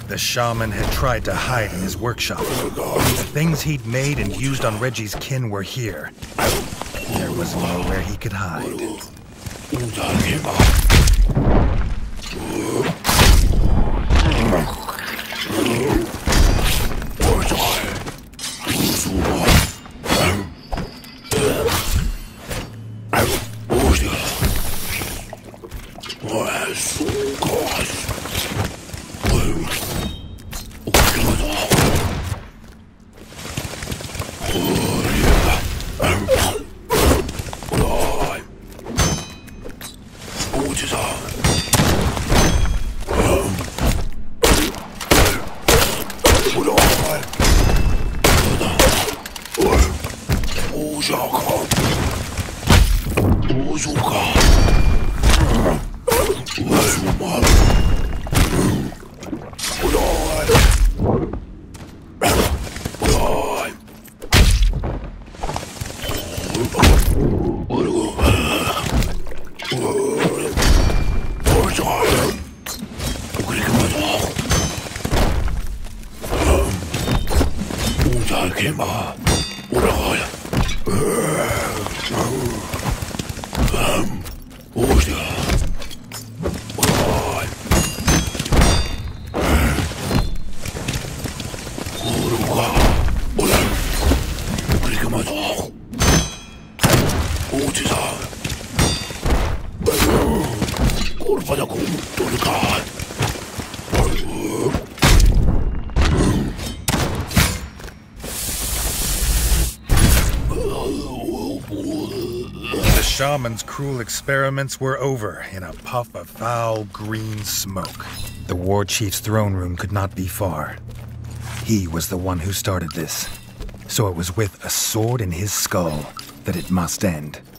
The shaman had tried to hide in his workshop. The things he'd made and used on Reggie's kin were here. There was nowhere he could hide. The shaman's cruel experiments were over in a puff of foul green smoke. The war chief's throne room could not be far. He was the one who started this, so it was with a sword in his skull that it must end.